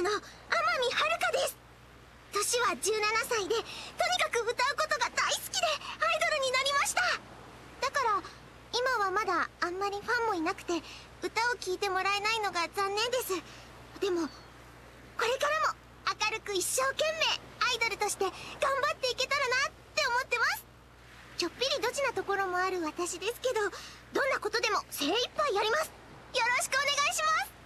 の天海遥です。年は17歳で、とにかく歌うことが大好きでアイドルになりました。だから今はまだあんまりファンもいなくて歌を聴いてもらえないのが残念です。でもこれからも明るく一生懸命アイドルとして頑張っていけたらなって思ってます。ちょっぴりドジなところもある私ですけど、どんなことでも精一杯やります。よろしくお願いします。